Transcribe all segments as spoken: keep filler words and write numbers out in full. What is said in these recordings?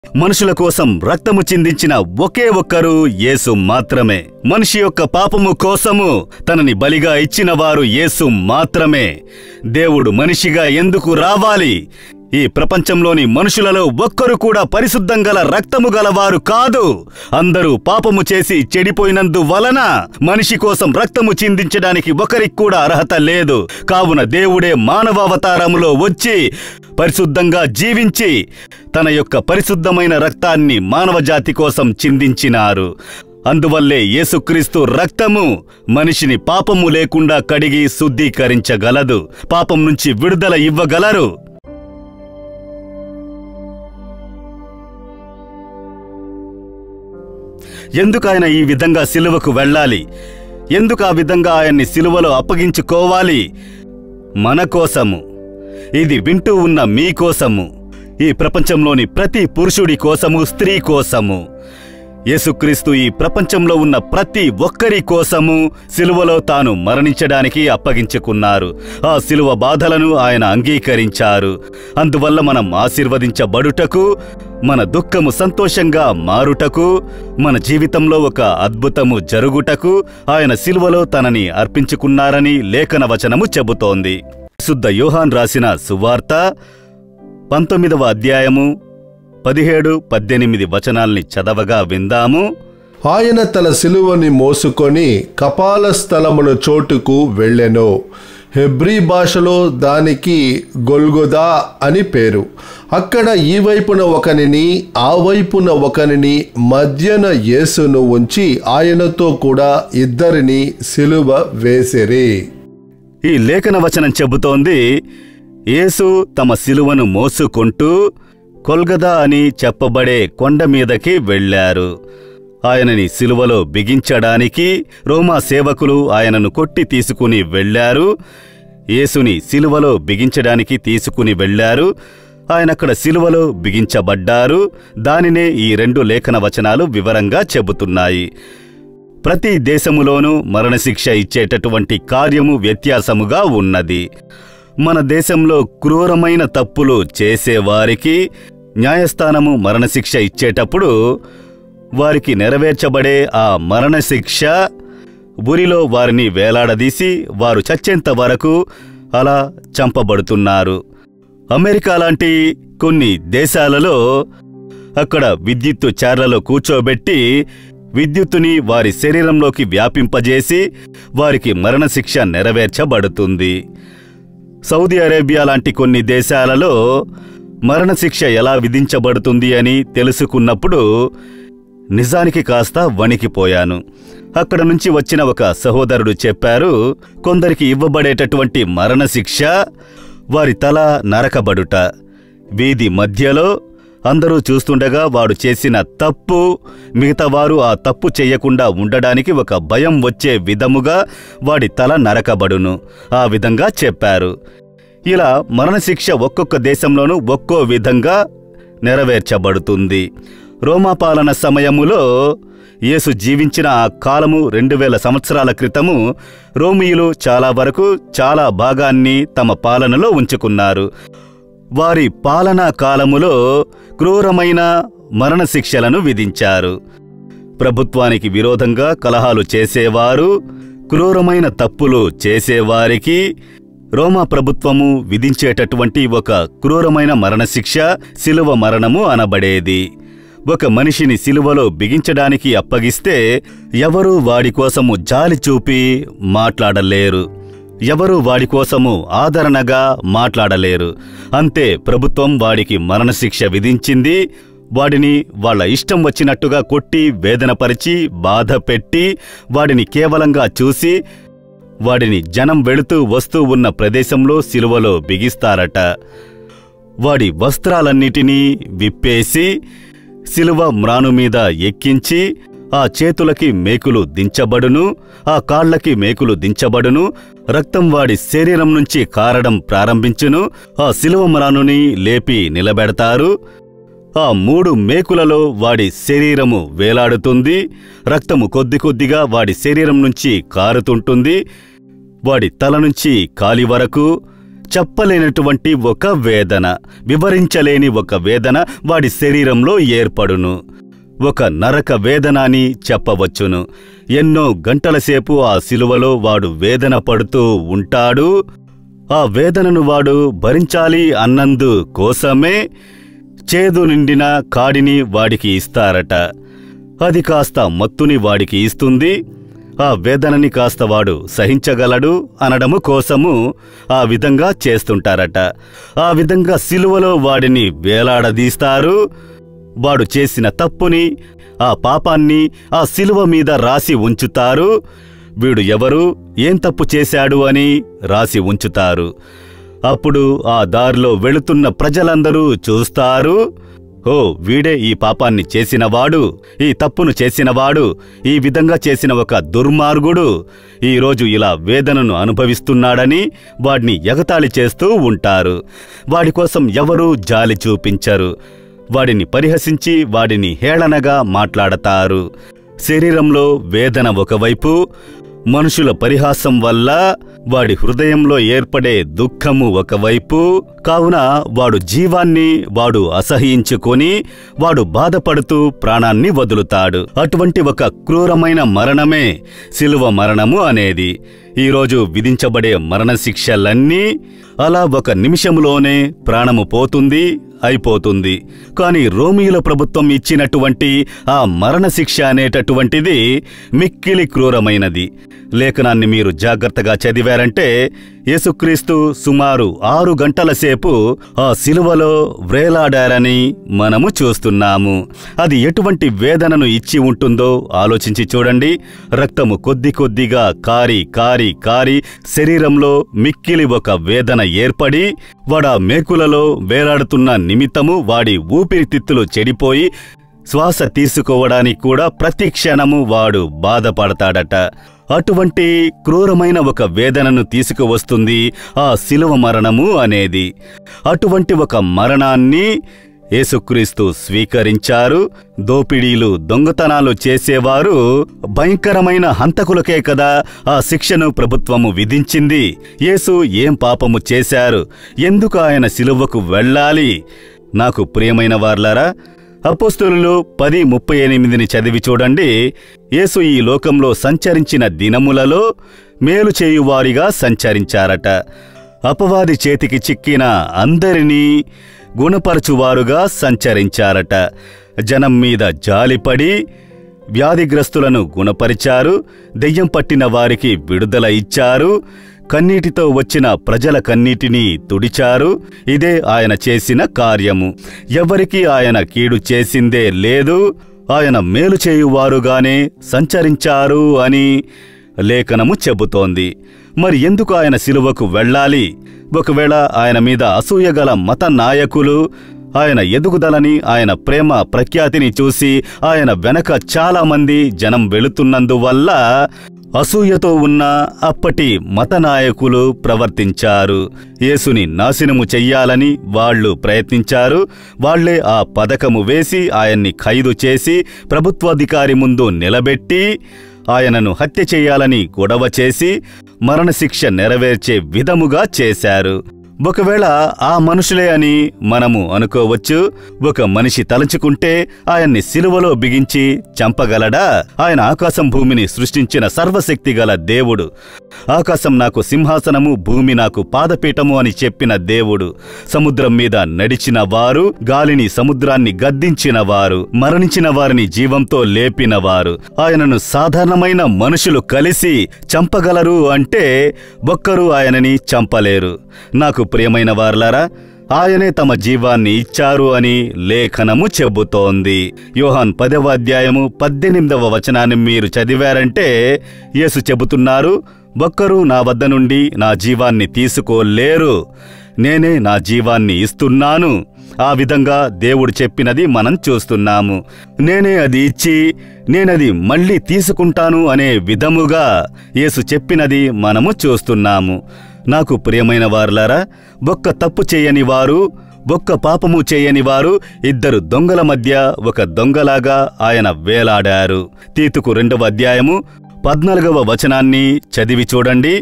మనుషుల కోసం రక్తము చిందించిన ఒకే ఒక్కరు యేసు మాత్రమే. మనిషి యొక్క పాపము కోసము తనని బలిగా ఇచ్చిన వారు యేసు మాత్రమే. దేవుడు మనిషిగా ఎందుకు రావాలి? ఈ ప్రపంచంలోని మనుషులలో ఒక్కరు కూడా పరిశుద్ధం గల రక్తము గలవారు కాదు. అందరూ పాపము చేసి చెడిపోయినందువలన మనిషి కోసం రక్తము చిందించడానికి ఒకరికి కూడా అర్హత లేదు. కావున దేవుడే మానవావతారములో వచ్చి పరిశుద్ధంగా జీవించి తన యొక్క పరిశుద్ధమైన రక్తాన్ని మానవ జాతి కోసం చిందించినారు. అందువల్లే యేసుక్రీస్తు రక్తము మనిషిని పాపము లేకుండా కడిగి శుద్ధీకరించగలదు. పాపం నుంచి విడుదల ఇవ్వగలరు. ఎందుకు ఆయన ఈ విధంగా సిలువకు వెళ్ళాలి? ఎందుకు ఆ విధంగా ఆయన్ని సిలువలో అప్పగించుకోవాలి? మన కోసము. ఇది వింటూ ఉన్న మీకోసము, ఈ ప్రపంచంలోని ప్రతి పురుషుడి కోసము, స్త్రీ కోసము. యేసుక్రీస్తు ఈ ప్రపంచంలో ఉన్న ప్రతి ఒక్కరి కోసము సిలువలో తాను మరణించడానికి అప్పగించుకున్నారు. ఆ సిలువ బాధలను ఆయన అంగీకరించారు. అందువల్ల మనం ఆశీర్వదించబడుటకు, మన దుఃఖము సంతోషంగా మారుటకు, మన జీవితంలో ఒక అద్భుతము జరుగుటకు ఆయన సిలువలో తనని అర్పించుకున్నారని లేఖన వచనము చెబుతోంది. పరిశుద్ధ యోహాన్ రాసిన సువార్త పంతొమ్మిదవ అధ్యాయము పదిహేడు పద్దెనిమిది వచనాల్ని చదవగా విందాము. ఆయన తన సిలువని మోసుకొని కపాల స్థలమును చోటుకు వెళ్ళెను. హెబ్రీ భాషలో దానికి గొల్గొదా అని పేరు. అక్కడ ఈ వైపున ఒకనిని, ఆ వైపున ఒకనిని, మధ్యన యేసును ఉంచి ఆయనతో కూడా ఇద్దరిని సిలువ వేసిరి. ఈ లేఖన వచనం చెబుతోంది, యేసు తమ సిలువను మోసుకుంటూ కొల్గదా అని చెప్పబడే కొండ మీదకి వెళ్లారు. ఆయనని సిలువలో బిగించడానికి రోమా సేవకులు ఆయనను కొట్టి తీసుకుని వెళ్లారు. యేసుని సిలువలో బిగించడానికి తీసుకుని వెళ్లారు. ఆయనక్కడ సిలువలో బిగించబడ్డారు. దానినే ఈ రెండు లేఖన వచనాలు వివరంగా చెబుతున్నాయి. ప్రతి దేశములోనూ మరణశిక్ష ఇచ్చేటటువంటి కార్యము వ్యత్యాసముగా ఉన్నది. మన దేశంలో క్రూరమైన తప్పులు చేసేవారికి న్యాయస్థానము మరణశిక్ష ఇచ్చేటప్పుడు వారికి నెరవేర్చబడే ఆ మరణశిక్ష ఉరిలో వారిని వేలాడదీసి వారు చచ్చేంత వరకు అలా చంపబడుతున్నారు. అమెరికా లాంటి కొన్ని దేశాలలో అక్కడ విద్యుత్తు చార్లలో కూర్చోబెట్టి విద్యుత్తుని వారి శరీరంలోకి వ్యాపింపజేసి వారికి మరణశిక్ష నెరవేర్చబడుతుంది. సౌదీ అరేబియా లాంటి కొన్ని దేశాలలో మరణశిక్ష ఎలా విధించబడుతుంది అని తెలుసుకున్నప్పుడు నిజానికి కాస్త వణికిపోయాను. అక్కడ నుంచి వచ్చిన ఒక సహోదరుడు చెప్పారు, కొందరికి ఇవ్వబడేటటువంటి మరణశిక్ష వారి తల నరకబడుట. వీధి మధ్యలో అందరూ చూస్తుండగా వాడు చేసిన తప్పు మిగతావారు ఆ తప్పు చెయ్యకుండా ఉండడానికి ఒక భయం వచ్చే విధముగా వాడి తల నరకబడును. ఆ విధంగా చెప్పారు. ఇలా మరణశిక్ష ఒక్కొక్క దేశంలోనూ ఒక్కో విధంగా నెరవేర్చబడుతుంది. రోమా పాలన సమయములో యేసు జీవించిన ఆ కాలము రెండు వేల సంవత్సరాల క్రితము రోమియులు చాలా వరకు చాలా భాగాన్ని తమ పాలనలో ఉంచుకున్నారు. వారి పాలనా కాలములో క్రూరమైన మరణశిక్షలను విధించారు. ప్రభుత్వానికి విరోధంగా కలహాలు చేసేవారు, క్రూరమైన తప్పులు చేసేవారికి రోమా ప్రభుత్వము విధించేటటువంటి ఒక క్రూరమైన మరణశిక్ష శిలువ మరణము అనబడేది. ఒక మనిషిని సిలువలో బిగించడానికి అప్పగిస్తే ఎవరూ వాడి కోసము జాలి చూపి మాట్లాడలేరు. ఎవరూ వాడి కోసము ఆదరణగా మాట్లాడలేరు. అంతే, ప్రభుత్వం వాడికి మరణశిక్ష విధించింది. వాడిని వాళ్ళ ఇష్టం వచ్చినట్టుగా కొట్టి వేదనపరిచి బాధ పెట్టి వాడిని కేవలంగా చూసి వాడిని జనం వెళుతూ వస్తూ ఉన్న ప్రదేశంలో సిలువలో బిగిస్తారట. వాడి వస్త్రాలన్నిటినీ విప్పేసి సిలువ మ్రానుమీద ఎక్కించి ఆ చేతులకి మేకులు దించబడును, ఆ కాళ్లకి మేకులు దించబడును. రక్తం వాడి శరీరం నుంచి కారడం ప్రారంభించును. ఆ సిలువ మ్రానుని లేపి నిలబెడతారు. ఆ మూడు మేకులలో వాడి శరీరము వేలాడుతుంది. రక్తము కొద్ది కొద్దిగా వాడి శరీరం నుంచి కారుతుంటుంది. వాడి తల నుంచి కాలి వరకు, చెప్పలేనటువంటి ఒక వేదన, వివరించలేని ఒక వేదన వాడి శరీరంలో ఏర్పడును. ఒక నరక వేదన అని చెప్పవచ్చును. ఎన్నో గంటలసేపు ఆ శిలువలో వాడు వేదన పడుతూ ఉంటాడు. ఆ వేదనను వాడు భరించాలి అన్నందు కోసమే చేదు నిండిన కాడిని వాడికి ఇస్తారట. అది కాస్త మత్తుని వాడికి ఇస్తుంది. ఆ వేదనని కాస్త వాడు సహించగలడు అనడము కోసము ఆ విధంగా చేస్తుంటారట. ఆ విధంగా శిలువలో వాడిని వేలాడదీస్తారు. వాడు చేసిన తప్పుని, ఆ పాపాన్ని ఆ శిలువ మీద రాసి ఉంచుతారు. వీడు ఎవరు, ఏం తప్పు చేశాడు అని రాసి ఉంచుతారు. అప్పుడు ఆ దారిలో వెళుతున్న ప్రజలందరూ చూస్తారు. ఓ, వీడే ఈ పాపాన్ని చేసినవాడు, ఈ తప్పును చేసినవాడు, ఈ విధంగా చేసిన ఒక దుర్మార్గుడు ఈరోజు ఇలా వేదనను అనుభవిస్తున్నాడని వాడిని ఎగతాళి చేస్తూ ఉంటారు. వాడి కోసం ఎవరూ జాలి చూపించరు. వాడిని పరిహసించి వాడిని హేళనగా మాట్లాడతారు. శరీరంలో వేదన ఒకవైపు, మనుషుల పరిహాసం వల్ల వాడి హృదయంలో ఏర్పడే దుఃఖము ఒకవైపు. కావున వాడు జీవాన్ని వాడు అసహ్యించుకొని వాడు బాధపడుతూ ప్రాణాన్ని వదులుతాడు. అటువంటి ఒక క్రూరమైన మరణమే శిలువ మరణము అనేది. ఈరోజు విధించబడే మరణశిక్షలన్నీ అలా ఒక నిమిషంలోనే ప్రాణము పోతుంది, అయిపోతుంది. కానీ రోమీయుల ప్రభుత్వం ఇచ్చినటువంటి ఆ మరణశిక్ష అనేటటువంటిది మిక్కిలి క్రూరమైనది. లేఖనాన్ని మీరు జాగ్రత్తగా చదివారంటే యేసుక్రీస్తు సుమారు ఆరు గంటల సేపు ఆ శిలువలో వ్రేలాడారని మనము చూస్తున్నాము. అది ఎటువంటి వేదనను ఇచ్చి ఉంటుందో ఆలోచించి చూడండి. రక్తము కొద్ది కొద్దిగా కారి కారి కారి శరీరంలో మిక్కిలి ఒక వేదన ఏర్పడి వాడా మేకులలో వేలాడుతున్న నిమిత్తము వాడి ఊపిరితిత్తులు చెడిపోయి శ్వాస తీసుకోవడానికి కూడా ప్రతి క్షణము వాడు బాధపడతాడట. అటువంటి క్రూరమైన ఒక వేదనను తీసుకువస్తుంది ఆ శిలువ మరణము అనేది. అటువంటి ఒక మరణాన్ని యేసుక్రీస్తు స్వీకరించారు. దోపిడీలు, దొంగతనాలు చేసేవారు భయంకరమైన హంతకులకే కదా ఆ శిక్షను ప్రభుత్వము విధించింది. యేసు ఏం పాపము చేశారు? ఎందుకు ఆయన శిలువకు వెళ్ళాలి? నాకు ప్రియమైన వార్లారా, అపోస్తలులు పది ముప్పై ఎనిమిదిని చదివి చూడండి. యేసు ఈ లోకంలో సంచరించిన దినములలో మేలు చేయువారిగా సంచరించారట. అపవాది చేతికి చిక్కిన అందరినీ గుణపరచువారుగా సంచరించారట. జనం మీద జాలిపడి వ్యాధిగ్రస్తులను గుణపరిచారు. దెయ్యం పట్టిన వారికి విడుదల ఇచ్చారు. కన్నీటితో వచ్చిన ప్రజల కన్నీటిని తుడిచారు. ఇదే ఆయన చేసిన కార్యము. ఎవరికి ఆయన కీడు చేసిందే లేదు. ఆయన మేలు చేయువారుగానే సంచరించారు అని లేఖనము చెబుతోంది. మరి ఎందుకు ఆయన శిలువకు వెళ్ళాలి? ఒకవేళ ఆయన మీద అసూయగల మత నాయకులు ఆయన ఎదుగుదలని, ఆయన ప్రేమ ప్రఖ్యాతిని చూసి ఆయన వెనక చాలామంది జనం వెళుతున్నందువల్ల అసూయతో ఉన్న అప్పటి మత నాయకులు ప్రవర్తించారు. యేసుని నాశనము చెయ్యాలని వాళ్లు ప్రయత్నించారు. వాళ్లే ఆ పథకము వేసి ఆయన్ని ఖైదు చేసి ప్రభుత్వాధికారి ముందు నిలబెట్టి ఆయనను హత్య చేయాలని గొడవ చేసి మరణశిక్ష నెరవేర్చే విధముగా చేశారు. ఒకవేళ ఆ మనుషులే అని మనము అనుకోవచ్చు. ఒక మనిషి తలంచుకుంటే ఆయన్ని సిలువలో బిగించి చంపగలడా? ఆయన ఆకాశం భూమిని సృష్టించిన సర్వశక్తి గల దేవుడు. ఆకాశం నాకు సింహాసనము, భూమి నాకు పాదపీఠము అని చెప్పిన దేవుడు. సముద్రం మీద నడిచిన వారు, గాలిని సముద్రాన్ని గద్దించిన వారు, మరణించిన వారిని జీవంతో లేపిన వారు. ఆయనను సాధారణమైన మనుషులు కలిసి చంపగలరు అంటే ఒక్కరూ ఆయనని చంపలేరు. నాకు ప్రియమైన వారలారా, ఆయనే తమ జీవాన్ని ఇచ్చారు అని లేఖనము చెబుతోంది. యోహాన్ పదవ అధ్యాయము పద్దెనిమిదవ వచనాన్ని మీరు చదివారంటే యేసు చెబుతున్నారు, ఒక్కరూ నా వద్ద నుండి నా జీవాన్ని తీసుకోలేరు, నేనే నా జీవాన్ని ఇస్తున్నాను. ఆ విధంగా దేవుడు చెప్పినది మనం చూస్తున్నాము. నేనే అది ఇచ్చి నేనది మళ్ళీ తీసుకుంటాను అనే విధముగా యేసు చెప్పినది మనము చూస్తున్నాము. నాకు ప్రియమైన వారులారా, ఒక్క తప్పు చేయని వారు, ఒక్క పాపము చేయని వారు, ఇద్దరు దొంగల మధ్య ఒక దొంగలాగా ఆయన వేలాడారు. తీతుకు రెండవ అధ్యాయము పద్నాలుగవ వచనాన్ని చదివి చూడండి.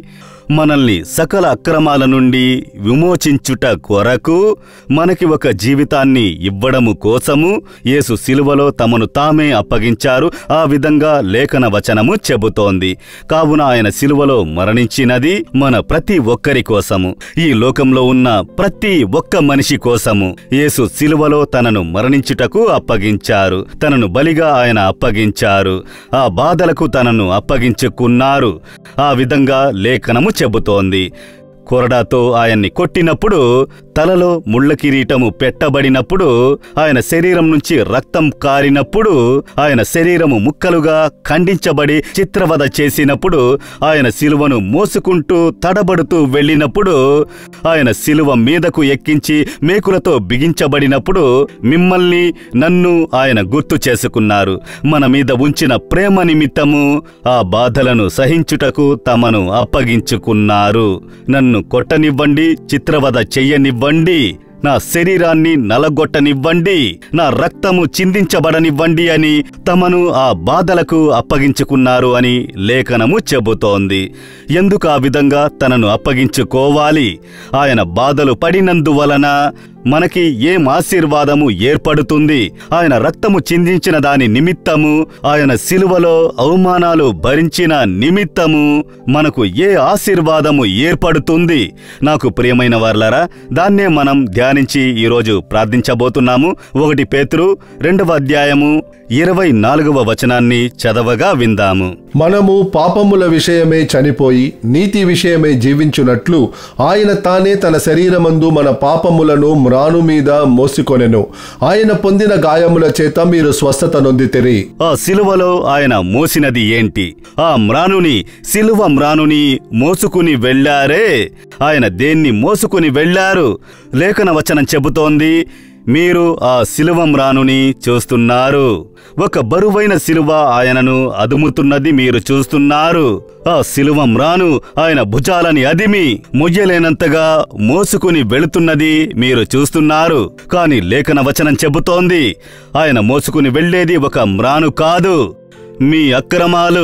మనల్ని సకల అక్రమాల నుండి విమోచించుట కొరకు మనకి ఒక జీవితాన్ని ఇవ్వడము కోసము యేసు శిలువలో తమను తామే అప్పగించారు. ఆ విధంగా లేఖన వచనము చెబుతోంది. కావున ఆయన శిలువలో మరణించినది మన ప్రతి ఒక్కరి కోసము, ఈ లోకంలో ఉన్న ప్రతి ఒక్క మనిషి కోసము. యేసు శిలువలో తనను మరణించుటకు అప్పగించారు. తనను బలిగా ఆయన అప్పగించారు. ఆ బాధలకు తనను అప్పగించుకున్నారు. ఆ విధంగా లేఖనము చెబుతోంది. కొరడాతో ఆయన్ని కొట్టినప్పుడు, తలలో ముళ్ళ కిరీటము పెట్టబడినప్పుడు, ఆయన శరీరం నుంచి రక్తం కారినప్పుడు, ఆయన శరీరము ముక్కలుగా ఖండించబడి చిత్రవద చేసినప్పుడు, ఆయన శిలువను మోసుకుంటూ తడబడుతూ వెళ్ళినప్పుడు, ఆయన శిలువ మీదకు ఎక్కించి మేకులతో బిగించబడినప్పుడు మిమ్మల్ని నన్ను ఆయన గుర్తు చేసుకున్నారు. మన మీద ఉంచిన ప్రేమ నిమిత్తము ఆ బాధలను సహించుటకు తమను అప్పగించుకున్నారు. నన్ను కొట్టనివ్వండి, చిత్రవద చెయ్యనివ్వండి, నా శరీరాన్ని నలగొట్టనివ్వండి, నా రక్తము చిందించబడనివ్వండి అని తమను ఆ బాధలకు అప్పగించుకున్నారు అని లేఖనము చెబుతోంది. ఎందుకు ఆ విధంగా తనను అప్పగించుకోవాలి? ఆయన బాధలు పడినందువలన మనకి ఏం ఆశీర్వాదము ఏర్పడుతుంది? ఆయన రక్తము చిందించిన దాని నిమిత్తము, ఆయన శిలువలో అవమానాలు భరించిన నిమిత్తము మనకు ఏ ఆశీర్వాదము ఏర్పడుతుంది? నాకు ప్రియమైన వారలారా, దాన్నే మనం ధ్యానించి ఈరోజు ప్రార్థించబోతున్నాము. ఒకటి పేతురు రెండవ అధ్యాయము ఇరవై నాలుగవ వచనాన్ని చదవగా విందాము. మనము పాపముల విషయమే చనిపోయి నీతి విషయమే జీవించునట్లు ఆయన తానే తన శరీరమందు మన పాపములను మ్రాను మీద మోసికొనెను. ఆయన పొందిన గాయముల చేత మీరు స్వస్థత నొందితిరి. ఆ శిలువలో ఆయన మోసినది ఏంటి? ఆ మ్రానుని, శిలువ మ్రానుని మోసుకుని వెళ్లారే. ఆయన దేన్ని మోసుకుని వెళ్లారు? లేఖన వచనం చెబుతోంది, మీరు ఆ శిలువ మ్రానుని చూస్తున్నారు. ఒక బరువైన శిలువ ఆయనను అదుముతున్నది మీరు చూస్తున్నారు. ఆ శిలువ మ్రాను ఆయన భుజాలని అదిమి మొయ్యలేనంతగా మోసుకుని వెళుతున్నది మీరు చూస్తున్నారు. కాని లేఖన వచనం చెబుతోంది, ఆయన మోసుకుని వెళ్లేది ఒక మ్రాను కాదు. మీ అక్రమాలు,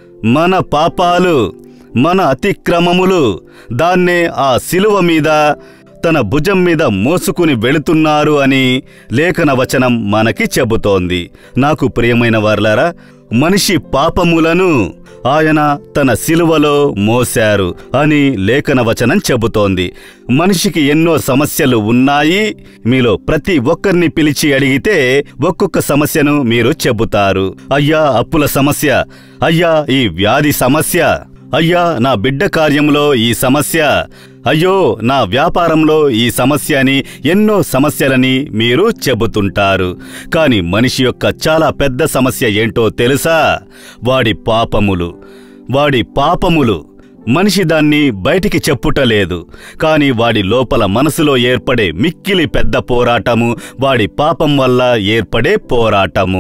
మన పాపాలు, మన అతిక్రమములు, దాన్నే ఆ శిలువ మీద తన భుజం మీద మోసుకుని వెళుతున్నారు అని లేఖన వచనం మనకి చెబుతోంది. నాకు ప్రియమైన వారలారా, మనిషి పాపములను ఆయన తన శిలువలో మోశారు అని లేఖన వచనం చెబుతోంది. మనిషికి ఎన్నో సమస్యలు ఉన్నాయి. మీలో ప్రతి ఒక్కరిని పిలిచి అడిగితే ఒక్కొక్క సమస్యను మీరు చెబుతారు. అయ్యా అప్పుల సమస్య, అయ్యా ఈ వ్యాధి సమస్య, అయ్యా నా బిడ్డ కార్యంలో ఈ సమస్య, అయ్యో నా వ్యాపారంలో ఈ సమస్య అని ఎన్నో సమస్యలని మీరు చెబుతుంటారు. కాని మనిషి యొక్క చాలా పెద్ద సమస్య ఏంటో తెలుసా? వాడి పాపములు. వాడి పాపములు మనిషి దాన్ని బయటికి చెప్పుటలేదు. కాని వాడి లోపల మనసులో ఏర్పడే మిక్కిలి పెద్ద పోరాటము వాడి పాపం వల్ల ఏర్పడే పోరాటము.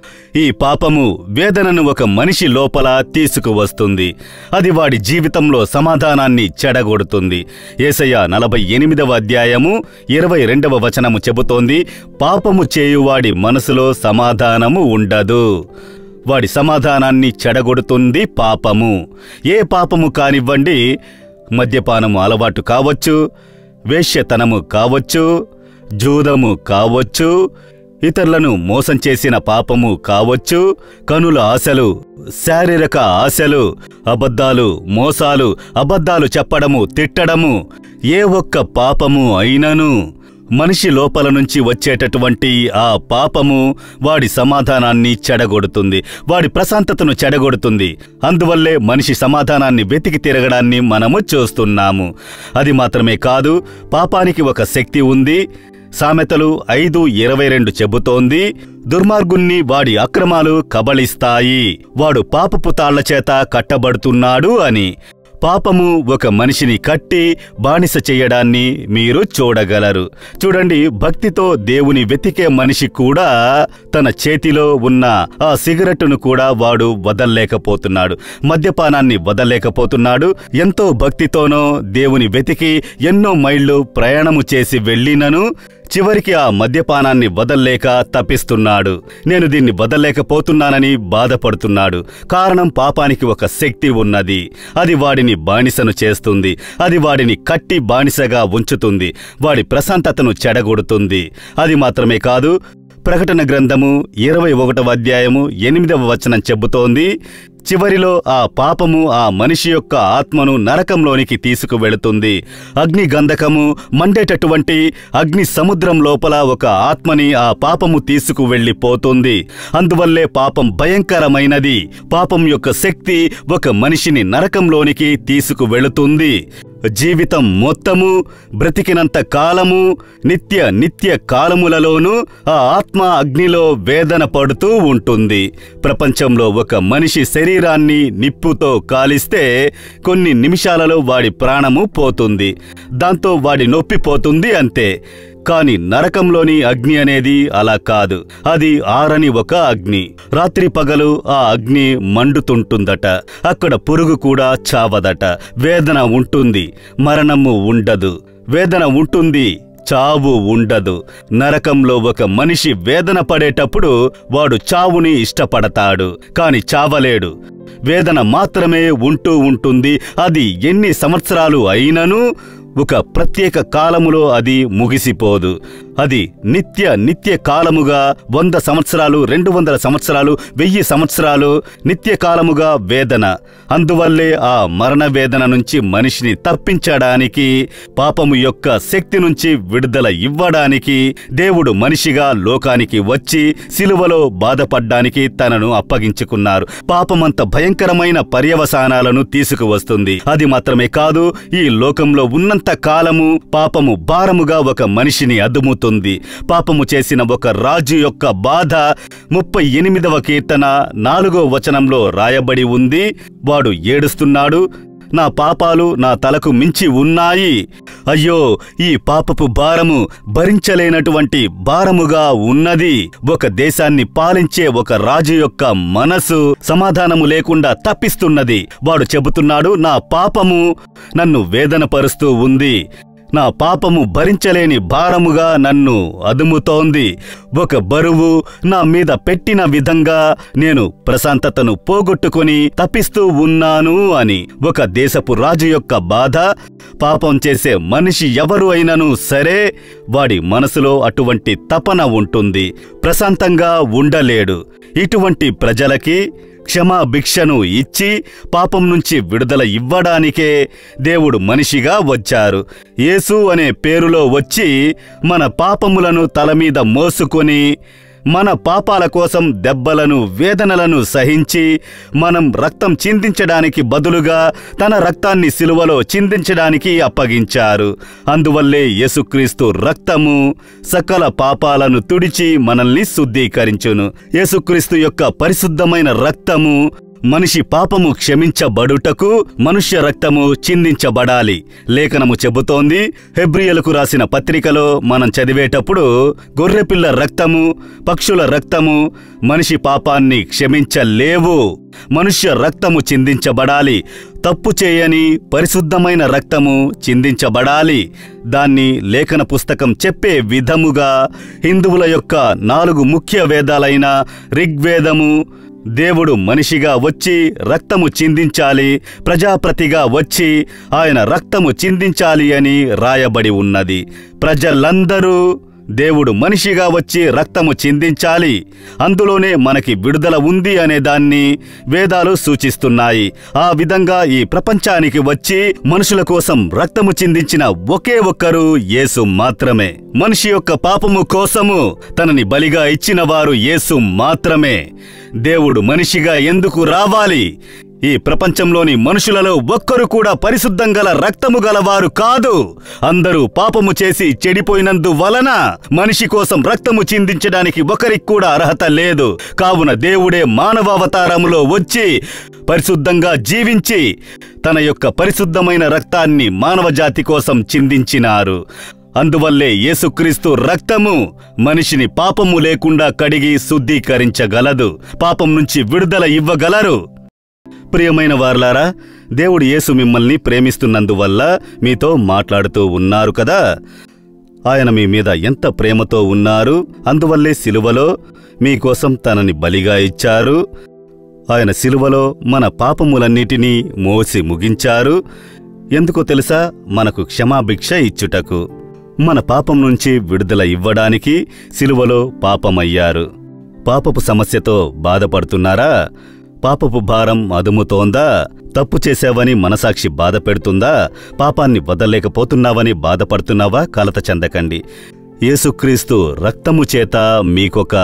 ఈ పాపము వేదనను ఒక మనిషి లోపల తీసుకువస్తుంది. అది వాడి జీవితంలో సమాధానాన్ని చెడగొడుతుంది. యేసయ్య నలభై ఎనిమిదవ అధ్యాయము ఇరవై రెండవ వచనము చెబుతోంది, పాపము చేయువాడి మనసులో సమాధానము ఉండదు. వాడి సమాధానాన్ని చెడగొడుతుంది పాపము. ఏ పాపము కానివ్వండి, మద్యపానము అలవాటు కావచ్చు, వేశ్యతనము కావచ్చు, జూదము కావచ్చు, ఇతరులను మోసం చేసిన పాపము కావచ్చు, కనుల ఆశలు, శారీరక ఆశలు, అబద్ధాలు, మోసాలు, అబద్ధాలు చెప్పడము, తిట్టడము, ఏ ఒక్క పాపము అయినను మనిషి లోపల నుంచి వచ్చేటటువంటి ఆ పాపము వాడి సమాధానాన్ని చెడగొడుతుంది, వాడి ప్రశాంతతను చెడగొడుతుంది. అందువల్లే మనిషి సమాధానాన్ని వెతికి తిరగడాన్ని మనము చూస్తున్నాము. అది మాత్రమే కాదు, పాపానికి ఒక శక్తి ఉంది. సామెతలు ఐదు ఇరవై రెండు చెబుతోంది, దుర్మార్గుణ్ణి వాడి అక్రమాలు కబళిస్తాయి, వాడు పాపపు తాళ్ల చేత కట్టబడుతున్నాడు అని. పాపము ఒక మనిషిని కట్టి బానిస చేయడాన్ని మీరు చూడగలరు. చూడండి, భక్తితో దేవుని వెతికే మనిషి కూడా తన చేతిలో ఉన్న ఆ సిగరెట్టును కూడా వాడు వదల్లేకపోతున్నాడు, మద్యపానాన్ని వదల్లేకపోతున్నాడు. ఎంతో భక్తితోనో దేవుని వెతికి ఎన్నో మైళ్ళు ప్రయాణము చేసి వెళ్ళినను చివరికి ఆ మద్యపానాన్ని వదల్లేక తప్పిస్తున్నాడు. నేను దీన్ని వదల్లేకపోతున్నానని బాధపడుతున్నాడు. కారణం, పాపానికి ఒక శక్తి ఉన్నది. అది వాడిని బానిసను చేస్తుంది. అది వాడిని కట్టి బానిసగా ఉంచుతుంది. వాడి ప్రశాంతతను చెడగొడుతుంది. అది మాత్రమే కాదు, ప్రకటన గ్రంథము ఇరవై ఒకటవ అధ్యాయము ఎనిమిదవ వచనం చెబుతోంది, చివరిలో ఆ పాపము ఆ మనిషి యొక్క ఆత్మను నరకంలోనికి తీసుకువెళుతుంది. అగ్ని గంధకము మండేటటువంటి అగ్ని సముద్రం లోపల ఒక ఆత్మని ఆ పాపము తీసుకువెళ్ళిపోతుంది. అందువల్లే పాపం భయంకరమైనది. పాపం యొక్క శక్తి ఒక మనిషిని నరకంలోనికి తీసుకువెళుతుంది. జీవితం మొత్తము, బ్రతికినంత కాలము, నిత్య నిత్య కాలములలోనూ ఆ ఆత్మ అగ్నిలో వేదన పడుతూ ఉంటుంది. ప్రపంచంలో ఒక మనిషి శరీరాన్ని నిప్పుతో కాలిస్తే కొన్ని నిమిషాలలో వాడి ప్రాణము పోతుంది. దాంతో వాడి నొప్పి పోతుంది, అంతే. కాని నరకంలోని అగ్ని అనేది అలా కాదు. అది ఆరని ఒక అగ్ని. రాత్రి పగలు ఆ అగ్ని మండుతుంటుందట. అక్కడ పురుగు కూడా చావదట. వేదన ఉంటుంది, మరణము ఉండదు. వేదన ఉంటుంది, చావు ఉండదు. నరకంలో ఒక మనిషి వేదన పడేటప్పుడు వాడు చావుని ఇష్టపడతాడు, కాని చావలేడు. వేదన మాత్రమే ఉంటూ ఉంటుంది. అది ఎన్ని సంవత్సరాలు అయినను ఒక ప్రత్యేక కాలములో అది ముగిసిపోదు. అది నిత్య నిత్య కాలముగా వంద సంవత్సరాలు, రెండు వందల సంవత్సరాలు, వెయ్యి సంవత్సరాలు నిత్య కాలముగా వేదన. అందువల్లే ఆ మరణ వేదన నుంచి మనిషిని తప్పించడానికి, పాపము యొక్క శక్తి నుంచి విడుదల ఇవ్వడానికి దేవుడు మనిషిగా లోకానికి వచ్చి సిలువలో బాధపడ్డానికి తనను అప్పగించుకున్నారు. పాపమంత భయంకరమైన పర్యవసానాలను తీసుకువస్తుంది. అది మాత్రమే కాదు, ఈ లోకంలో ఉన్నంత కాలము పాపము భారముగా ఒక మనిషిని అదుముతుంది. పాపము చేసిన ఒక రాజు యొక్క బాధ ముప్పై ఎనిమిదవ కీర్తన నాలుగో వచనంలో రాయబడి ఉంది. వాడు ఏడుస్తున్నాడు, నా పాపాలు నా తలకు మించి ఉన్నాయి. అయ్యో, ఈ పాపపు భారము భరించలేనటువంటి భారముగా ఉన్నది. ఒక దేశాన్ని పాలించే ఒక రాజు యొక్క మనసు సమాధానము లేకుండా తప్పిస్తున్నది. వాడు చెబుతున్నాడు, నా పాపము నన్ను వేదనపరుస్తూ ఉంది. నా పాపము భరించలేని భారముగా నన్ను అదుముతోంది. ఒక బరువు నా మీద పెట్టిన విధంగా నేను ప్రశాంతతను పోగొట్టుకుని తప్పిస్తూ ఉన్నాను అని. ఒక దేశపు రాజు యొక్క బాధ. పాపం చేసే మనిషి ఎవరు అయినను సరే, వాడి మనసులో అటువంటి తపన ఉంటుంది. ప్రశాంతంగా ఉండలేడు. ఇటువంటి ప్రజలకి క్షమాభిక్షను ఇచ్చి పాపం నుంచి విడుదల ఇవ్వడానికే దేవుడు మనిషిగా వచ్చారు. యేసు అనే పేరులో వచ్చి మన పాపములను తలమీద మోసుకొని, మన పాపాల కోసం దెబ్బలను, వేదనలను సహించి, మనం రక్తం చిందించడానికి బదులుగా తన రక్తాన్ని సిలువలో చిందించడానికి అప్పగించారు. అందువల్లే యేసుక్రీస్తు రక్తము సకల పాపాలను తుడిచి మనల్ని శుద్ధీకరించును. యేసుక్రీస్తు యొక్క పరిశుద్ధమైన రక్తము మనిషి పాపము క్షమించబడుటకు మనుష్య రక్తము చిందించబడాలి. లేఖనము చెబుతోంది, హెబ్రీయులకు రాసిన పత్రికలో మనం చదివేటప్పుడు, గొర్రెపిల్ల రక్తము, పక్షుల రక్తము మనిషి పాపాన్ని క్షమించలేవు. మనుష్య రక్తము చిందించబడాలి. తప్పు చేయని పరిశుద్ధమైన రక్తము చిందించబడాలి. దాన్ని లేఖన పుస్తకం చెప్పే విధముగా హిందువుల యొక్క నాలుగు ముఖ్య వేదాలైన ఋగ్వేదము, దేవుడు మనిషిగా వచ్చి రక్తము చిందించాలి, ప్రజాప్రతిగా వచ్చి ఆయన రక్తము చిందించాలి అని రాయబడి ఉన్నది. ప్రజలందరూ దేవుడు మనిషిగా వచ్చి రక్తము చిందించాలి, అందులోనే మనకి విడుదల ఉంది అనే దాన్ని వేదాలు సూచిస్తున్నాయి. ఆ విధంగా ఈ ప్రపంచానికి వచ్చి మనుషుల కోసం రక్తము చిందించిన ఒకే ఒక్కరు యేసు మాత్రమే. మనిషి యొక్క పాపము కోసము తనని బలిగా ఇచ్చిన వారు యేసు మాత్రమే. దేవుడు మనిషిగా ఎందుకు రావాలి? ఈ ప్రపంచంలోని మనుషులలో ఒక్కరు కూడా పరిశుద్ధం గల రక్తము గలవారు కాదు. అందరూ పాపము చేసి చెడిపోయినందు వలన మనిషి కోసం రక్తము చిందించడానికి ఒకరికి కూడా అర్హత లేదు. కావున దేవుడే మానవ అవతారములో వచ్చి పరిశుద్ధంగా జీవించి తన యొక్క పరిశుద్ధమైన రక్తాన్ని మానవ జాతి కోసం చిందించినారు. అందువల్లే యేసుక్రీస్తు రక్తము మనిషిని పాపము లేకుండా కడిగి శుద్ధీకరించగలదు, పాపం నుంచి విడుదల ఇవ్వగలరు. ప్రియమైన వారలారా, దేవుడు యేసు మిమ్మల్ని ప్రేమిస్తున్నందువల్ల మీతో మాట్లాడుతూ ఉన్నారు కదా. ఆయన మీ మీద ఎంత ప్రేమతో ఉన్నారు, అందువల్లే సిలువలో మీకోసం తనని బలిగా ఇచ్చారు. ఆయన సిలువలో మన పాపములన్నిటినీ మోసి ముగించారు. ఎందుకో తెలుసా? మనకు క్షమాభిక్ష ఇచ్చుటకు. మన పాపం నుంచి విడుదల ఇవ్వడానికి సిలువలో పాపమయ్యారు. పాపపు సమస్యతో బాధపడుతున్నారా? పాపపు భారం అదుముతోందా? తప్పు చేశావని మనసాక్షి బాధ పెడుతుందా? పాపాన్ని వదలలేకపోతున్నావని బాధపడుతున్నావా? కలత చెందకండి. యేసుక్రీస్తు రక్తము చేత మీకొక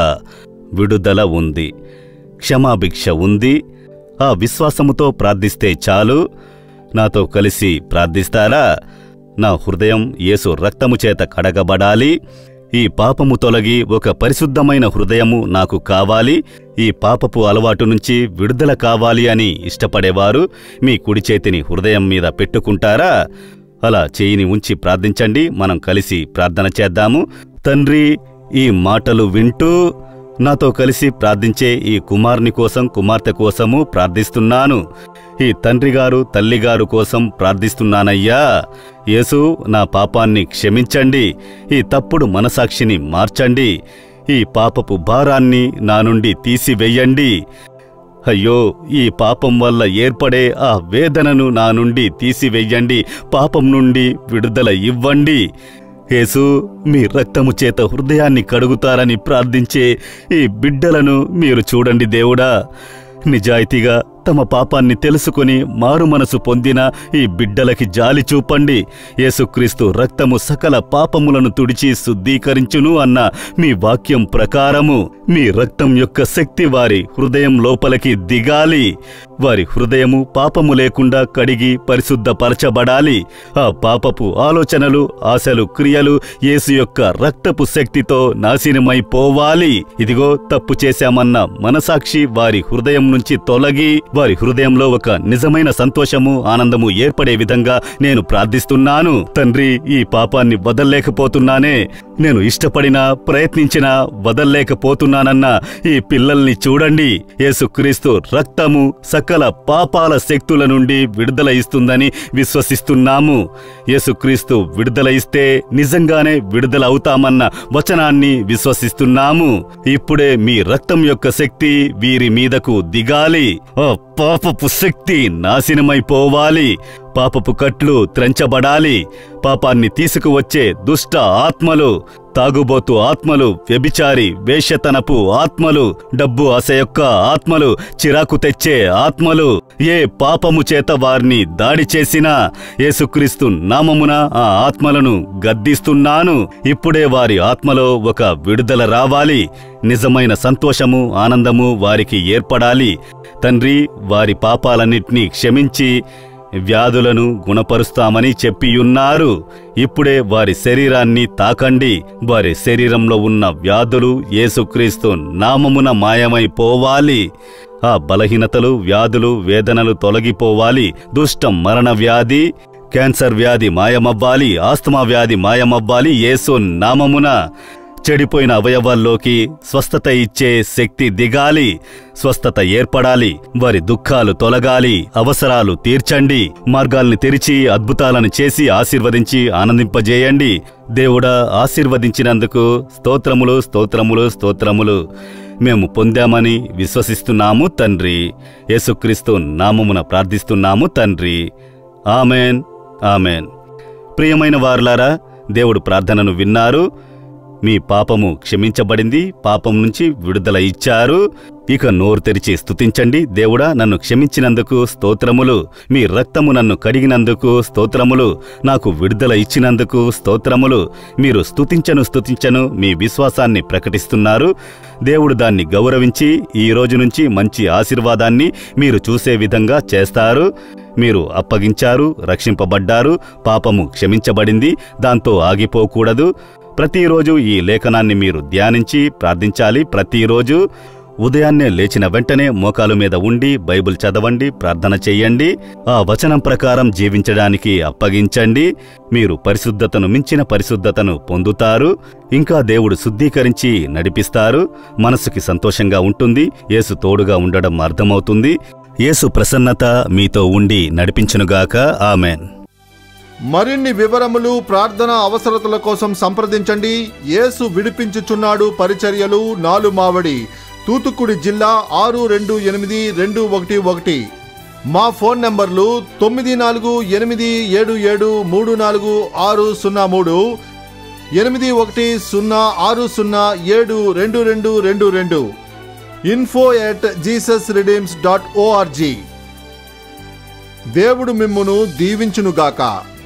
విడుదల ఉంది, క్షమాభిక్ష ఉంది. ఆ విశ్వాసముతో ప్రార్థిస్తే చాలు. నాతో కలిసి ప్రార్థిస్తారా? నా హృదయం యేసు రక్తము చేత కడగబడాలి. ఈ పాపము తొలగి ఒక పరిశుద్ధమైన హృదయము నాకు కావాలి. ఈ పాపపు అలవాటు నుంచి విడుదల కావాలి అని ఇష్టపడేవారు మీ కుడి చేతిని హృదయం మీద పెట్టుకుంటారా? అలా చేయిని ఉంచి ప్రార్థించండి. మనం కలిసి ప్రార్థన చేద్దాము. తండ్రి, ఈ మాటలు వింటూ నాతో కలిసి ప్రార్థించే ఈ కుమారుని కోసం, కుమార్తె కోసము ప్రార్థిస్తున్నాను. ఈ తండ్రిగారు, తల్లిగారు కోసం ప్రార్థిస్తున్నానయ్యా. యేసు, నా పాపాన్ని క్షమించండి. ఈ తప్పుడు మనసాక్షిని మార్చండి. ఈ పాపపు భారాన్ని నా నుండి తీసివెయ్యండి. అయ్యో, ఈ పాపం వల్ల ఏర్పడే ఆ వేదనను నా నుండి తీసివెయ్యండి. పాపం నుండి విడుదల ఇవ్వండి. యేసు, మీ రక్తము చేత హృదయాన్ని కడుగుతారని ప్రార్థించే ఈ బిడ్డలను మీరు చూడండి దేవుడా. నిజాయితీగా తమ పాపాన్ని తెలుసుకుని మారు మనసు పొందిన ఈ బిడ్డలకి జాలి చూపండి. యేసుక్రీస్తు రక్తము సకల పాపములను తుడిచి శుద్ధీకరించును అన్న మీ వాక్యం ప్రకారము మీ రక్తం యొక్క శక్తి వారి హృదయం లోపలికి దిగాలి. వారి హృదయము పాపము లేకుండా కడిగి పరిశుద్ధపరచబడాలి. ఆ పాపపు ఆలోచనలు, ఆశలు, క్రియలు యేసు యొక్క రక్తపు శక్తితో నాశనమైపోవాలి. ఇదిగో, తప్పు చేశామన్న మనసాక్షి వారి హృదయం నుంచి తొలగి వారి హృదయంలో ఒక నిజమైన సంతోషము, ఆనందము ఏర్పడే విధంగా నేను ప్రార్థిస్తున్నాను. తండ్రి, ఈ పాపాన్ని వదల్లేకపోతున్నానే. నేను ఇష్టపడినా ప్రయత్నించినా వదల్లేకపోతున్నానన్న ఈ పిల్లల్ని చూడండి. యేసుక్రీస్తు రక్తము సకల పాపాల శక్తుల నుండి విడుదల ఇస్తుందని విశ్వసిస్తున్నాము. యేసుక్రీస్తు విడుదల ఇస్తే నిజంగానే విడుదల అవుతామన్న వచనాన్ని విశ్వసిస్తున్నాము. ఇప్పుడే మీ రక్తం యొక్క శక్తి వీరి మీదకు దిగాలి. ఆ పాపపు శక్తి నాశనమైపోవాలి. పాపపు కట్లు త్రెంచబడాలి. పాపాన్ని తీసుకువచ్చే దుష్ట ఆత్మలు, తాగుబోతు ఆత్మలు, వ్యభిచారి వేశ్యతనపు ఆత్మలు, డబ్బు ఆశ యొక్క ఆత్మలు, చిరాకు తెచ్చే ఆత్మలు, ఏ పాపము చేత వారిని దాడి చేసినా యేసుక్రీస్తు నామమున ఆ ఆత్మలను గద్దిస్తున్నాను. ఇప్పుడే వారి ఆత్మలో ఒక విడుదల రావాలి. నిజమైన సంతోషము, ఆనందము వారికి ఏర్పడాలి. తండ్రి, వారి పాపాలన్నింటినీ క్షమించి వ్యాధులను గుణపరుస్తామని చెప్పియున్నారు. ఇప్పుడే వారి శరీరాన్ని తాకండి. వారి శరీరంలో ఉన్న వ్యాధులు యేసుక్రీస్తు నామమున మాయమైపోవాలి. ఆ బలహీనతలు, వ్యాధులు, వేదనలు తొలగిపోవాలి. దుష్టం మరణ వ్యాధి, క్యాన్సర్ వ్యాధి మాయమవ్వాలి. ఆస్తమా వ్యాధి మాయమవ్వాలి. యేసు నామమున చెడిపోయిన అవయవాల్లోకి స్వస్థత ఇచ్చే శక్తి దిగాలి. స్వస్థత ఏర్పడాలి. వారి దుఃఖాలు తొలగాలి. అవసరాలు తీర్చండి. మార్గాల్ని తెరిచి అద్భుతాలను చేసి ఆశీర్వదించి ఆనందింపజేయండి. దేవుడా, ఆశీర్వదించినందుకు స్తోత్రములు, స్తోత్రములు, స్తోత్రములు మేము పొందామని విశ్వసిస్తున్నాము తండ్రి. యేసుక్రీస్తు నామమున ప్రార్థిస్తున్నాము తండ్రి. Amen, amen. ప్రియమైన వారులారా, దేవుడు ప్రార్థనను విన్నారు. మీ పాపము క్షమించబడింది. పాపం నుంచి విడుదల ఇచ్చారు. ఇక నోరు తెరిచి స్తుతించండి. దేవుడా, నన్ను క్షమించినందుకు స్తోత్రములు. మీ రక్తము నన్ను కడిగినందుకు స్తోత్రములు. నాకు విడుదల ఇచ్చినందుకు స్తోత్రములు. మీరు స్తుతించను స్తుతించను మీ విశ్వాసాన్ని ప్రకటిస్తున్నారు. దేవుడు దాన్ని గౌరవించి ఈ రోజు నుంచి మంచి ఆశీర్వాదాన్ని మీరు చూసే విధంగా చేస్తారు. మీరు అప్పగించారు, రక్షింపబడ్డారు. పాపము క్షమించబడింది. దాంతో ఆగిపోకూడదు. ప్రతిరోజు ఈ లేఖనాన్ని మీరు ధ్యానించి ప్రార్థించాలి. ప్రతిరోజు ఉదయాన్నే లేచిన వెంటనే మోకాలు మీద ఉండి బైబిల్ చదవండి, ప్రార్థన చెయ్యండి. ఆ వచనం ప్రకారం జీవించడానికి అప్పగించండి. మీరు పరిశుద్ధతను మించిన పరిశుద్ధతను పొందుతారు. ఇంకా దేవుడు శుద్ధీకరించి నడిపిస్తారు. మనసుకి సంతోషంగా ఉంటుంది. యేసు తోడుగా ఉండడం అర్థమవుతుంది. యేసు ప్రసన్నత మీతో ఉండి నడిపించునుగాక. ఆమెన్. మరిన్ని వివరములు ప్రార్థన అవసరతల కోసం సంప్రదించండి. యేసు విడిపించుచున్నాడు పరిచర్యలు, నాలుమావడి, తూతుక్కుడి జిల్లా ఆరు రెండు ఎనిమిది రెండు ఒకటి ఒకటి. మా ఫోన్ నంబర్లు తొమ్మిది నాలుగు ఎనిమిది ఏడు ఏడు మూడు నాలుగు ఆరు సున్నా మూడు, ఎనిమిది ఒకటి సున్నా ఆరు సున్నా ఏడు రెండు రెండు రెండు రెండు. Info at Jesus redeems dot ORG. దేవుడు మిమ్మును దీవించునుగాక.